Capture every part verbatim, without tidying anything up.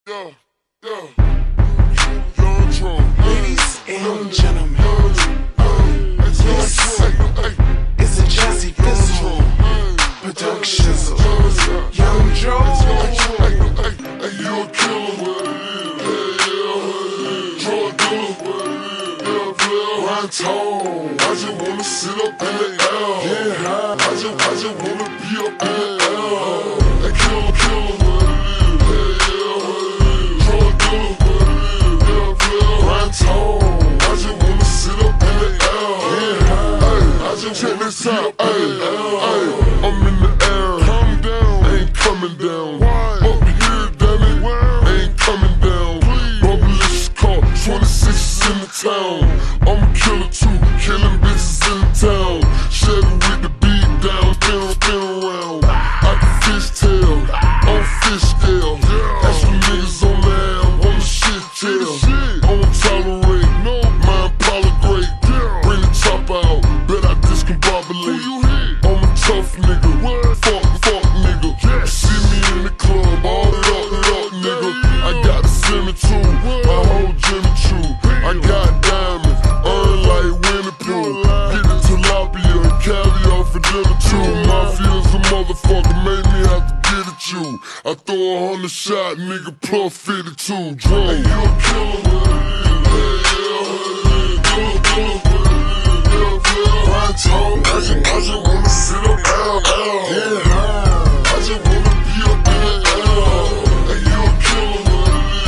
Yeah, yeah. Young Tro. Ladies and gentlemen, yes, it's a Jazzy Fizzle production. Young Joe, Hey, you a killer. Drug dealer. Rhyme tone. I just wanna sit up in the air. Yeah, I just, I just wanna be up in the air. Hey, killer, killer. Check this out, ayy, ayy, I'm in the air, calm down, ain't coming down. Why? Up here, damn it, wow. Ain't coming down. Bubblicious car, twenty-six in the town. I'm a killer too, killing bitches in the town. Chevy with the beat down, spin, spin around. I can fish tail, on fish scale. Extra niggas on the air, on the shit tail. I don't tolerate, no, my Impala great. Bring the top out. I'm a tough nigga, fuck, fuck nigga. Yeah. See me in the club, all up, up nigga. I got a semi too, my whole Jimmy Choo. I got diamonds, earn like Winnie Pooh. Get the tilapia and caviar for dinner too. Mafia's a motherfucker, made me have to get at you. I throw a hundred shot, nigga, plus fifty-two. Drone. Hey, you a killer. I just, I just wanna sit up out, out. Yeah, I just wanna be up in the air. Hey, you a killer,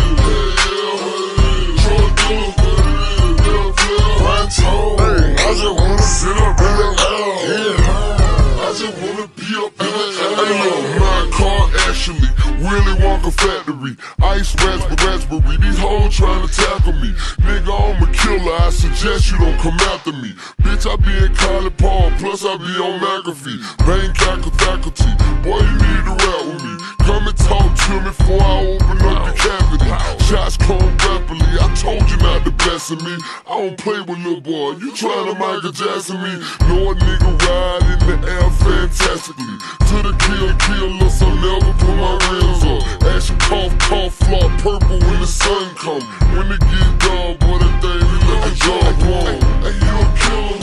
drug dealer, rhyme tone. Hey, I just wanna sit up in the air. Yeah, I just wanna be up in the air. Hey, look, my car actually, Willy Wonka factory. Ice raspberry, raspberry. These hoes trying to tackle me. Nigga, I'm a killer. I suggest you don't come after me. Bitch, I be in College Park, plus I be on McAfee. Brain cackle faculty, boy, you need to rap with me. Come and talk to me before I open up the cavity. Shots come rapidly, I told you not to bless me. I don't play with little boy, you tryna Michael Jackson me. Know a nigga ride in the air fantastically. To the kill, kill us, I'll never put my rims up. Action cough, cough, flop, purple when the sun come. When it get done, boy, that thing be looking jog wrong. Hey, you a killer.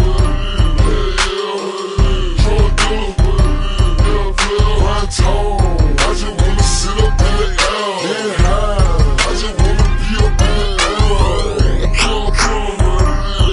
I just wanna sit up in the air. Yeah, I just wanna be up in the air. Killer, killer,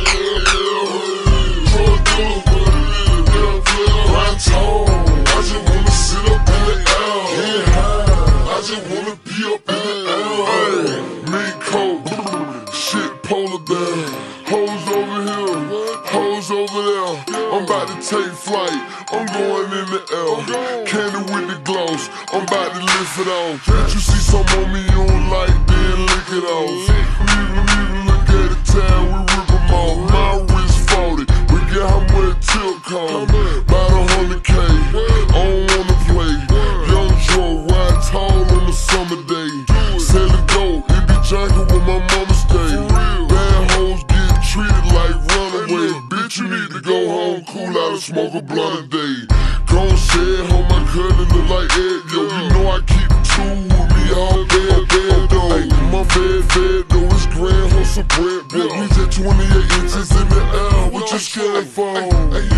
drug dealer, rhyme tone. I just wanna sit up in the air. Yeah, I just wanna be up in the air. Mink coat, shit polar bear. Hoes over here, hoes over there. I'm about to take flight, I'm going in the air. Candy with the gloss, I'm about to lift it off. If you see something on me you don't like, then lick it off. Even, even look at the time, we rip them off. My wrist forty, we get how much tilt cost. About a hundred K, I don't wanna play. Young Joe, ride tall on the summer day. Selling dope, it be junkin' where my mama stay. Bad hoes get treated like runaway. Bitch, you need to go home, cool out and smoke a blunt a day. Gon' shed, hold my cousin look like Ed, yo. You know I keep two with me all bad, bad though. Ay, my bed, bed though, it's grand, hustle bread, bread. We just twenty-eight inches in the air, what you scared for? Ay, ay,